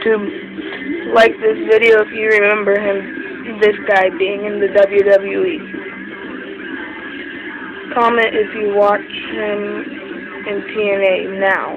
YouTube. Like this video if you remember this guy being in the WWE. Comment if you watch him in TNA now.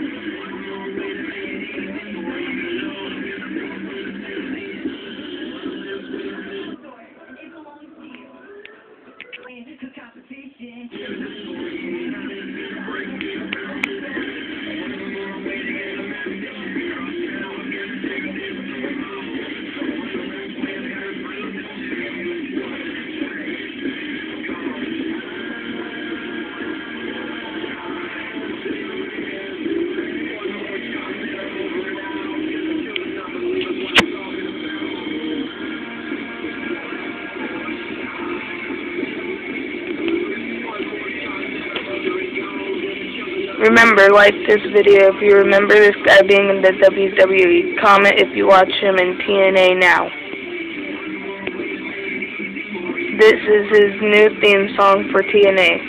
Remember, like this video if you remember this guy being in the WWE. Comment if you watch him in TNA now. This is his new theme song for TNA.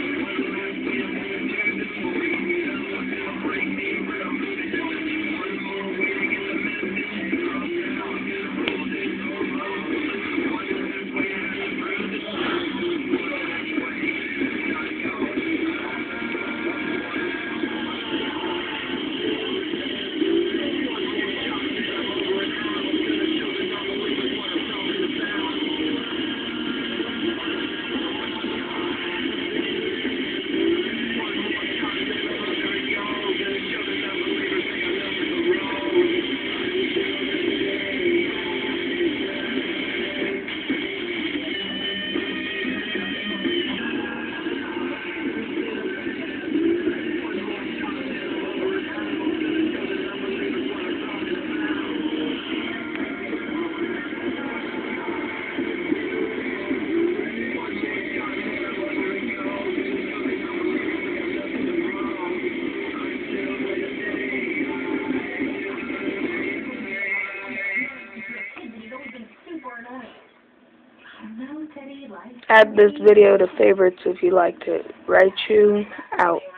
Add this video to favorites if you liked it. Raichu out.